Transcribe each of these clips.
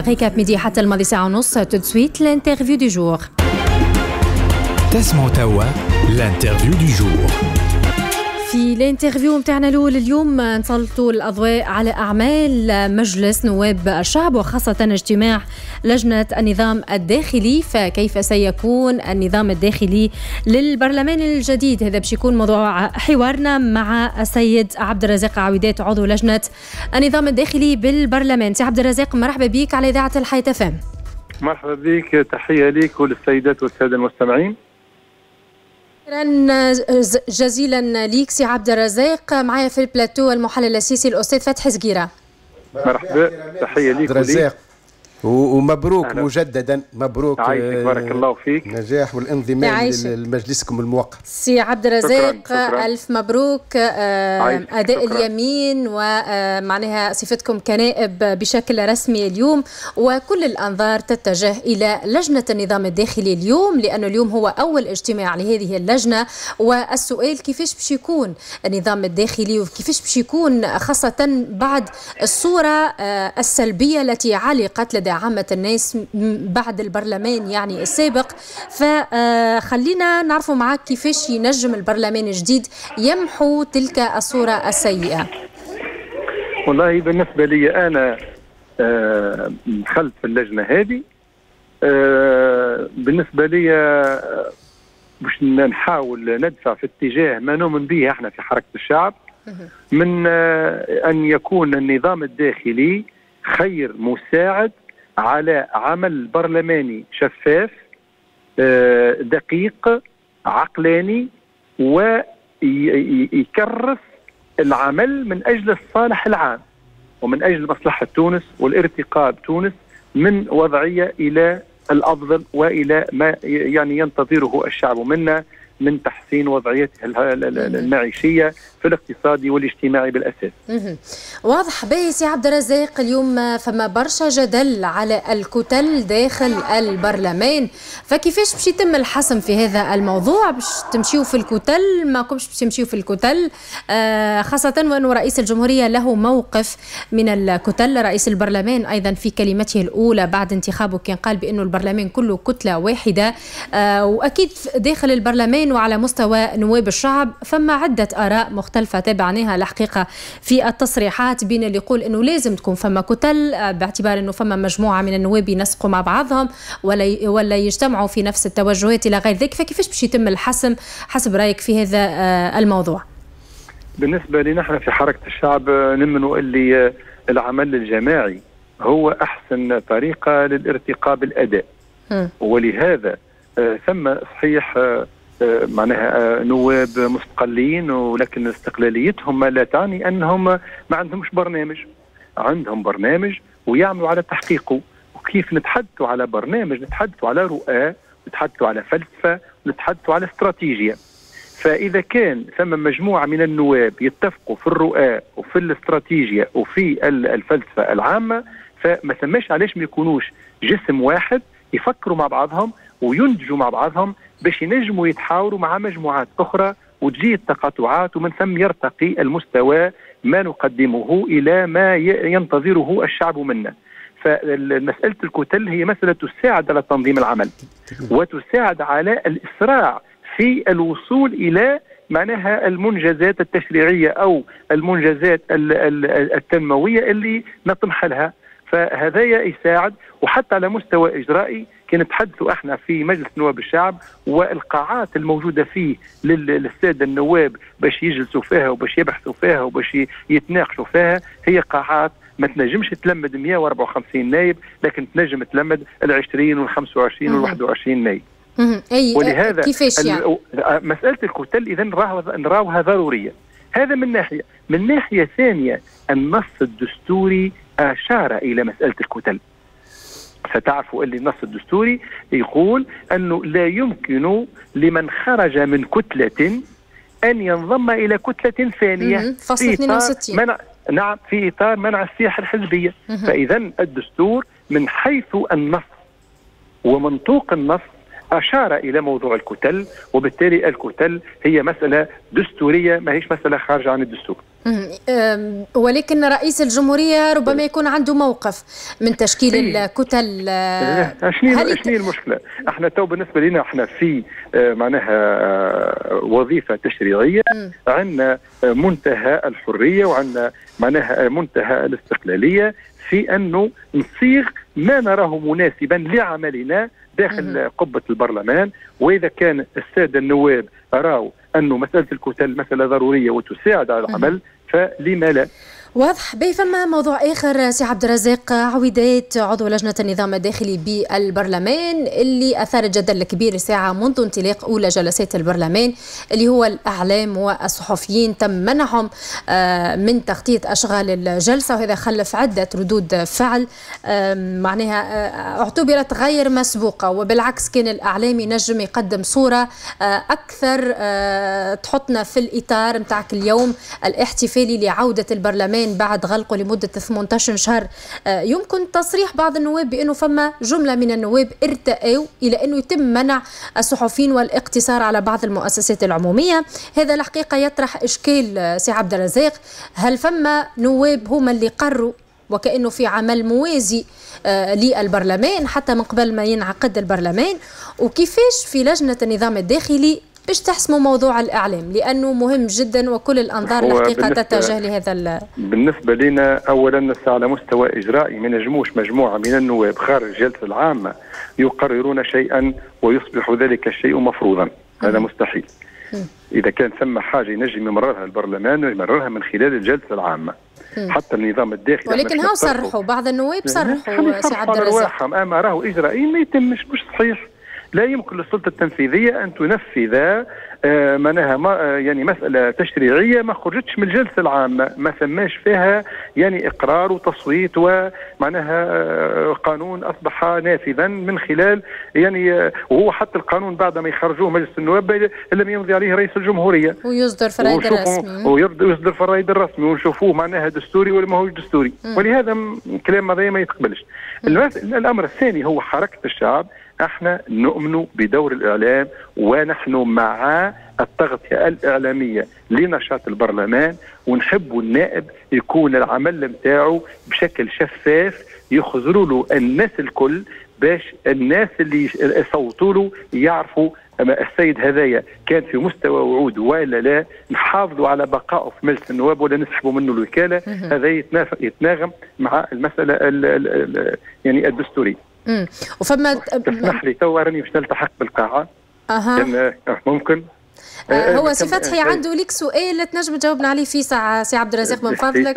ريكاب ميدي حتى الماضي ساعة ونص. تو دو سويت الانترفيو دو جور. تسمعوا توا الانترفيو دو جور. في الانترفيو متاعنا الأول اليوم نسلطوا الأضواء على أعمال مجلس نواب الشعب وخاصة اجتماع لجنة النظام الداخلي. فكيف سيكون النظام الداخلي للبرلمان الجديد؟ هذا باش يكون موضوع حوارنا مع السيد عبد الرزاق عويدات عضو لجنة النظام الداخلي بالبرلمان. سي عبد الرزاق مرحبا بك على إذاعة الحياة FM. مرحبا بك، تحية لك وللسيدات والسادة المستمعين. شكرا جزيلا ليك سي عبد الرزاق. معايا في البلاتو المحلل السياسي الأستاذ فتحي زقيرة. مرحبا، تحية ليك وليك ومبروك أهلا. مجددا مبروك، عايشك بارك الله فيك، نجاح والانضمام لمجلسكم الموقت. سي عبد الرزاق ألف مبروك أداء اليمين ومعناها صفتكم كنائب بشكل رسمي اليوم، وكل الأنظار تتجه إلى لجنة النظام الداخلي اليوم لأنه اليوم هو أول اجتماع لهذه اللجنة. والسؤال كيفاش باش يكون النظام الداخلي وكيفاش باش يكون خاصة بعد الصورة السلبية التي علقت لدى عامة الناس بعد البرلمان يعني السابق. فخلينا نعرفوا معك كيفاش ينجم البرلمان الجديد يمحو تلك الصورة السيئة. والله بالنسبة لي أنا دخلت في اللجنة هذه، بالنسبة لي باش نحاول ندفع في اتجاه ما نؤمن به احنا في حركة الشعب، من أن يكون النظام الداخلي خير مساعد على عمل برلماني شفاف دقيق عقلاني، ويكرس العمل من أجل الصالح العام ومن أجل مصلحة تونس والارتقاء بتونس من وضعية إلى الأفضل وإلى ما يعني ينتظره الشعب منا من تحسين وضعيته المعيشية في الاقتصادي والاجتماعي بالأساس. واضح باهي سي عبد الرزاق. اليوم فما برشا جدل على الكتل داخل البرلمان، فكيفاش باش يتم الحسم في هذا الموضوع؟ باش تمشيو في الكتل ما كومش باش تمشيو في الكتل، خاصة وأنه رئيس الجمهورية له موقف من الكتل. رئيس البرلمان أيضا في كلمته الأولى بعد انتخابه كان قال بأنه البرلمان كله كتلة واحدة، وأكيد داخل البرلمان وعلى مستوى نواب الشعب فما عدة آراء مختلفة تابعناها الحقيقة في التصريحات، بين اللي يقول أنه لازم تكون فما كتل باعتبار أنه فما مجموعة من النواب ينسقوا مع بعضهم ولا يجتمعوا في نفس التوجهات إلى غير ذلك. فكيفاش باش يتم الحسم حسب رأيك في هذا الموضوع؟ بالنسبة لنا نحن في حركة الشعب نؤمن اللي العمل الجماعي هو أحسن طريقة للارتقاء بالأداء، ولهذا ثم صحيح معناها نواب مستقلين، ولكن استقلاليتهم لا تعني أنهم ما عندهمش برنامج. عندهم برنامج ويعملوا على تحقيقه. وكيف نتحدثوا على برنامج؟ نتحدثوا على رؤى، نتحدثوا على فلسفة، نتحدثوا على استراتيجية. فإذا كان ثم مجموعة من النواب يتفقوا في الرؤى وفي الاستراتيجية وفي الفلسفة العامة، فما ثماش علاش ما يكونوش جسم واحد يفكروا مع بعضهم وينتجوا مع بعضهم باش ينجموا يتحاوروا مع مجموعات أخرى وتجي التقاطعات، ومن ثم يرتقي المستوى ما نقدمه إلى ما ينتظره الشعب منا. فمسألة الكتل هي مسألة تساعد على تنظيم العمل وتساعد على الإسراع في الوصول إلى معناها المنجزات التشريعية أو المنجزات التنموية اللي نطمح لها. فهذا يساعد، وحتى على مستوى إجرائي كنتحدثوا احنا في مجلس نواب الشعب والقاعات الموجودة فيه للسادة النواب باش يجلسوا فيها وباش يبحثوا فيها وباش يتناقشوا فيها، هي قاعات ما تنجمش تلمد 154 نايب، لكن تنجم تلمد 20 وال25 وال21 نايب. ولهذا كيفاش يعني؟ مسألة الكتل إذا نراوها ضرورية. هذا من ناحية. من ناحية ثانية النص الدستوري أشار إلى مسألة الكتل. فتعرفوا أن النص الدستوري يقول أنه لا يمكن لمن خرج من كتلة أن ينضم إلى كتلة ثانية في إطار نعم في إطار منع السياحة الحزبية. فإذا الدستور من حيث النص ومنطوق النص أشار إلى موضوع الكتل، وبالتالي الكتل هي مسألة دستورية ما هيش مسألة خارجة عن الدستور. ولكن رئيس الجمهورية ربما يكون عنده موقف من تشكيل الكتل. شنو المشكلة؟ احنا تو بالنسبة لنا احنا في معناها وظيفة تشريعية، عندنا منتهى الحرية وعندنا معناها منتهى الاستقلالية في أنه نصيغ ما نراه مناسبا لعملنا داخل قبة البرلمان. وإذا كان السادة النواب أراوا أنه مسألة الكتل مسألة ضرورية وتساعد على العمل فلما لا. واضح. فما موضوع آخر سي عبد الرزاق عويدات عضو لجنة النظام الداخلي بالبرلمان اللي أثار جدل كبير ساعة منذ انطلاق أولى جلسات البرلمان، اللي هو الأعلام والصحفيين تم منعهم من تغطية أشغال الجلسة، وهذا خلف عدة ردود فعل معناها اعتبرت غير مسبوقة، وبالعكس كان الأعلام ينجم يقدم صورة أكثر تحطنا في الإطار متاعك اليوم الاحتفالي لعودة البرلمان بعد غلقه لمدة 18 شهر. يمكن تصريح بعض النواب بأنه فما جملة من النواب ارتأوا إلى أنه يتم منع الصحفيين والاقتصار على بعض المؤسسات العمومية. هذا الحقيقة يطرح إشكال سي عبد الرزاق، هل فما نواب هما اللي قرروا وكأنه في عمل موازي للبرلمان حتى من قبل ما ينعقد البرلمان؟ وكيفاش في لجنة النظام الداخلي باش تحسموا موضوع الإعلام لأنه مهم جدا وكل الأنظار الحقيقة تتجه لهذا بالنسبة لنا أولا على مستوى إجرائي ما نجموش مجموعة من النواب خارج الجلسة العامة يقررون شيئا ويصبح ذلك الشيء مفروضا، هذا مستحيل. إذا كان ثم حاجة ينجم يمررها البرلمان يمررها من خلال الجلسة العامة. حتى النظام الداخلي ولكن هاو صرحوا بعض النواب صرحوا سي عبد الرزاق أما راهو إجرائي ما يتمش، مش صحيح. لا يمكن للسلطة التنفيذية أن تنفذ معناها يعني مسألة تشريعية ما خرجتش من الجلسة العامة، ما ثماش فيها يعني إقرار وتصويت ومعناها قانون أصبح نافذا من خلال يعني وهو حتى القانون بعد ما يخرجوه مجلس النواب لم يمضي عليه رئيس الجمهورية ويصدر في الرائد الرسمي ويصدر في الرائد الرسمي ونشوفوه معناها دستوري ولا ما هوش دستوري. ولهذا كلام هذا ما يتقبلش. الأمر الثاني هو حركة الشعب. احنا نؤمن بدور الإعلام ونحن مع التغطية الإعلامية لنشاط البرلمان، ونحب النائب يكون العمل متاعه بشكل شفاف يخزروا له الناس الكل باش الناس اللي يصوتوا له يعرفوا السيد هذايا كان في مستوى وعود ولا لا، نحافظوا على بقائه في مجلس النواب ولا نسحبوا منه الوكالة. هذا يتناغم مع المسألة يعني الدستورية. وفما تسمح لي تو راني باش نلتحق بالقاعة. كان ممكن هو سي فتحي عنده لك سؤال تنجم تجاوبنا عليه في ساعة سي عبد الرزاق من فضلك.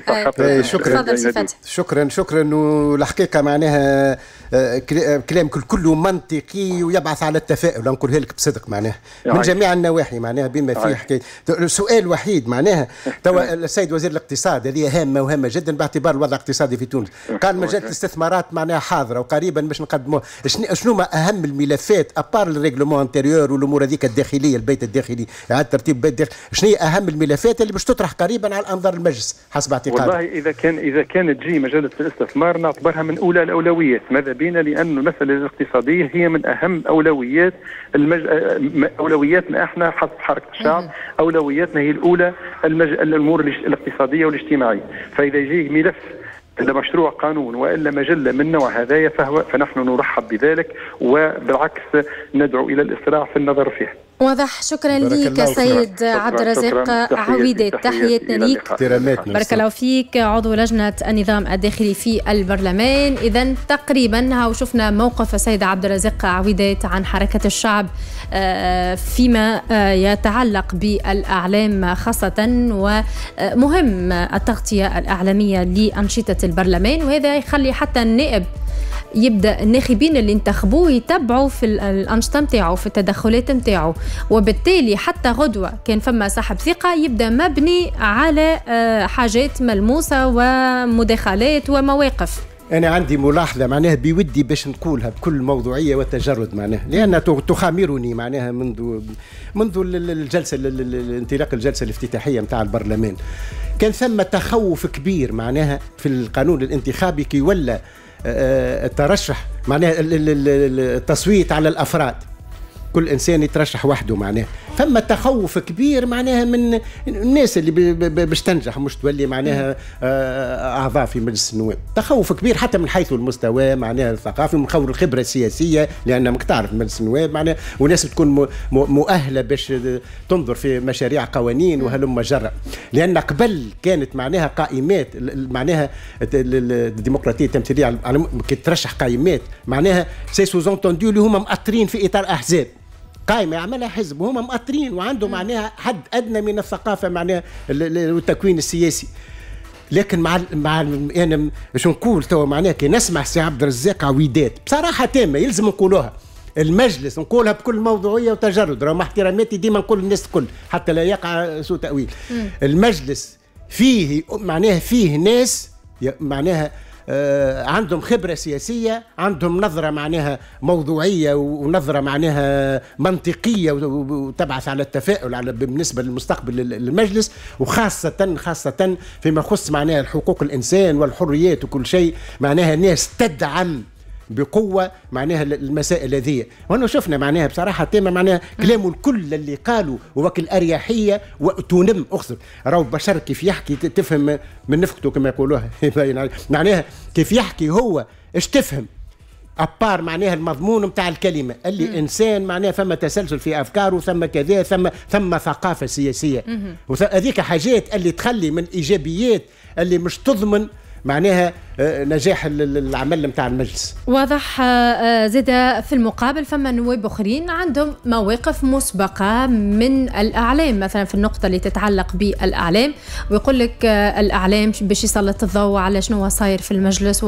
شكرا شكرا. والحقيقة معناها كلام كله منطقي ويبعث على التفاؤل، نقولها لك بصدق معناها من جميع النواحي معناها بما فيه حكاية. سؤال وحيد معناها توا السيد وزير الاقتصاد هذه هامة وهامة جدا باعتبار الوضع الاقتصادي في تونس، قال مجال الاستثمارات معناها حاضرة وقريبا باش نقدموها. شنو ما أهم الملفات أبار الريغلومون انتيريور والأمور هذيك الداخلية البيت الداخلي إعادة ترتيب البيت الداخلي، شنو هي أهم الملفات اللي باش تطرح قريبا على أنظار المجلس حسب اعتقادي؟ والله إذا كانت تجي مجلة الاستثمار نعتبرها من أولى الأولويات، ماذا بينا لأن المسألة الاقتصادية هي من أهم أولويات أولوياتنا احنا حسب حركة الشعب. أولوياتنا هي الأولى الأمور الاقتصادية والاجتماعية. فإذا يجي ملف إلا مشروع قانون وإلا مجلة من نوع هذايا فنحن نرحب بذلك، وبالعكس ندعو إلى الإسراع في النظر فيه. واضح. شكرا لك سيد عبد الرزاق عويدات، تحياتنا ليك. بارك الله فيك عضو لجنة النظام الداخلي في البرلمان. إذن تقريبا هاو شفنا موقف السيد عبد الرزاق عويدات عن حركة الشعب فيما يتعلق بالأعلام خاصة، ومهم التغطية الإعلامية لأنشطة البرلمان، وهذا يخلي حتى النائب يبدأ الناخبين اللي انتخبوه يتبعوا في الأنشطة متاعه في التدخلات متاعه، وبالتالي حتى غدوة كان فما سحب ثقة يبدأ مبني على حاجات ملموسة ومداخلات ومواقف. أنا عندي ملاحظة معناها بودي باش نقولها بكل موضوعية وتجرد معناها، لأن تخامرني معناها منذ الجلسة الانطلاق الجلسة الافتتاحية متاع البرلمان كان ثم تخوف كبير معناها في القانون الانتخابي كي ولا الترشح معناها التصويت على الأفراد. كل انسان يترشح وحده معناها. فما تخوف كبير معناها من الناس اللي باش تنجح مش تولي معناها اعضاء في مجلس النواب. تخوف كبير حتى من حيث المستوى معناها الثقافي، من خور الخبره السياسيه، لان ماك تعرف مجلس النواب معناها وناس تكون مؤهله باش تنظر في مشاريع قوانين وهلم جرى. لان قبل كانت معناها قائمات معناها الديمقراطيه التمثيليه كي ترشح قائمات معناها سي سوزونتوندو اللي هما مأطرين في اطار احزاب. قائمه يعملها حزب وهما مأطرين وعنده معناها حد ادنى من الثقافه معناها والتكوين السياسي. لكن مع انا باش نقول توا معناها كي نسمع سي عبد الرزاق عويدات بصراحه تامه يلزم نقولوها. المجلس نقولها بكل موضوعيه وتجرد، رغم احتراماتي ديما نقول للناس الكل حتى لا يقع سوء تاويل. المجلس فيه معناها فيه ناس معناها عندهم خبرة سياسية، عندهم نظرة معناها موضوعية ونظرة معناها منطقية وتبعث على التفاؤل بالنسبة للمستقبل المجلس، وخاصة فيما يخص معناها حقوق الإنسان والحريات وكل شيء معناها ناس تدعم بقوة معناها المسائل هذه. وانا شفنا معناها بصراحة تامة معناها كلامه الكل اللي قالوا وكل أريحية وتنم أخسر راهو بشر كيف يحكي تفهم من نفقته كما يقولوها معناها كيف يحكي هو ايش تفهم أبار معناها المضمون متاع الكلمة اللي إنسان معناها ثم تسلسل في أفكاره ثم كذا ثم ثقافة سياسية. وهذيك حاجات اللي تخلي من إيجابيات اللي مش تضمن معناها نجاح العمل نتاع المجلس. واضح. زاد في المقابل فما نواب اخرين عندهم مواقف مسبقه من الاعلام، مثلا في النقطه اللي تتعلق بالاعلام، ويقول لك الاعلام باش يسلط الضوء على شنو صاير في المجلس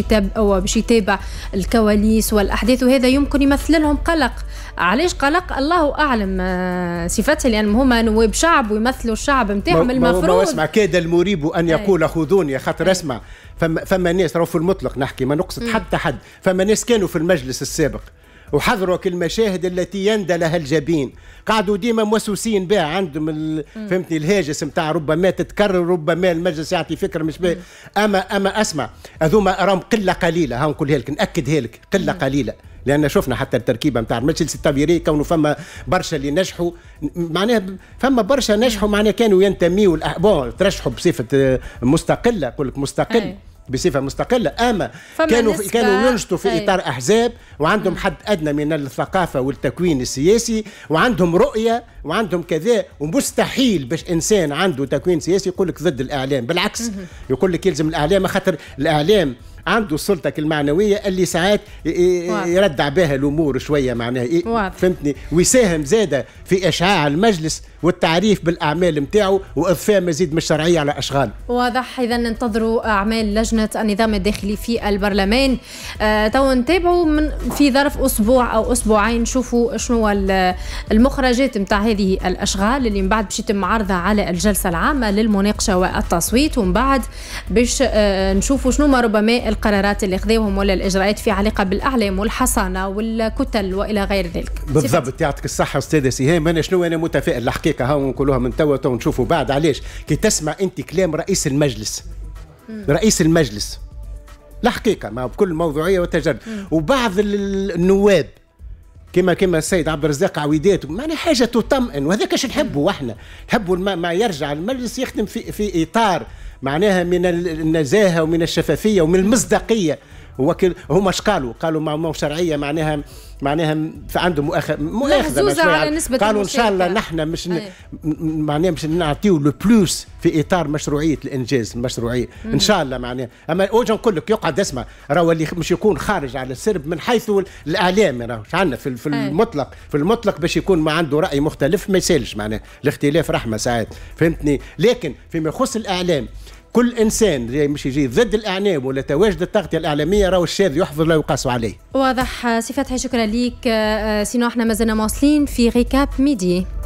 وباش يتابع الكواليس والاحداث، وهذا يمكن يمثل لهم قلق. علاش قلق؟ الله اعلم صفتها، لان هما نواب شعب ويمثلوا الشعب نتاعهم. المفروض اسمع كاد المريب ان يقول خذوني، خاطر اسمع فما ناس راهو في المطلق نحكي ما نقصد حتى حد، فما ناس كانوا في المجلس السابق وحضروا المشاهد التي يندى لها الجبين، قعدوا ديما موسوسين بها عندهم فهمتني الهاجس نتاع ربما تتكرر، ربما المجلس يعطي فكره مش بها. اما اسمع هذوما راهم قله قليله، ها نقولها لك ناكدها لك قله قليله، لان شفنا حتى التركيبه نتاع المجلس التغييري كونه فما برشا اللي نجحوا معناها، فما برشا نجحوا معناها كانوا ينتميوا ترشحوا بصفه مستقله، اقول لك مستقل بصفه مستقله، اما كانوا ينشطوا في اطار احزاب وعندهم حد ادنى من الثقافه والتكوين السياسي وعندهم رؤيه وعندهم كذا. ومستحيل باش انسان عنده تكوين سياسي يقول لك ضد الاعلام، بالعكس يقول لك يلزم الاعلام، خاطر الاعلام عنده السلطة المعنوية اللي ساعات يردع بها الأمور شوية معناها فهمتني، ويساهم زادة في إشعاع المجلس والتعريف بالأعمال متاعه وإضفاء مزيد من الشرعية على أشغال. واضح. إذا ننتظروا أعمال لجنة النظام الداخلي في البرلمان. تو نتابعوا في ظرف أسبوع أو أسبوعين نشوفوا شنو المخرجات متاع هذه الأشغال اللي من بعد باش يتم عرضها على الجلسة العامة للمناقشة والتصويت، ومن بعد باش نشوفوا شنو ما ربما القرارات اللي خذوهم ولا الإجراءات في علاقة بالأعلام والحصانة والكتل وإلى غير ذلك. بالضبط. يعطيك الصحة أستاذة سهام. أنا شنو أنا متفائل الحقيقة، ها نقولوها من توا نشوفوا بعد. علاش؟ كي تسمع أنت كلام رئيس المجلس رئيس المجلس الحقيقة ما بكل موضوعية وتجرد، وبعض النواب كما السيد عبد الرزاق عويدات معناها حاجة تطمئن، وهذاك اش نحبوا احنا، نحبوا ما يرجع المجلس يخدم في إطار معناها من النزاهة ومن الشفافية ومن المصداقية. هما اش قالوا مع شرعية معناها عندهم مؤاخذة على نسبة قالوا ان شاء الله نحن معناها مش نعطيو لو بلوس في اطار مشروعية الانجاز المشروعية ان شاء الله معناها. اما اوجه نقول لك يقعد اسمع راهو اللي مش يكون خارج على السرب من حيث الاعلام، راهو عندنا في المطلق باش يكون ما عنده رأي مختلف ما يسالش، معناها الاختلاف رحمة ساعات فهمتني. لكن فيما يخص الاعلام كل انسان مش يجي ضد الاعلام ولا تواجد التغطيه الاعلاميه راهو الشاذ يحفظ لا يقاس عليه. واضح. صفات شكرا ليك. سينو احنا مازلنا مواصلين في ريكاب ميدي.